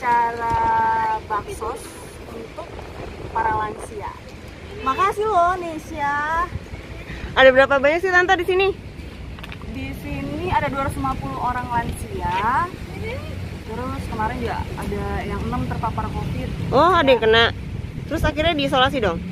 acara baksos untuk para lansia. Makasih loh Nesya. Ada berapa banyak sih tante di sini? Di sini ada 250 orang lansia. Terus kemarin juga ada yang 6 terpapar COVID. Oh, ada yang kena. Terus akhirnya diisolasi dong?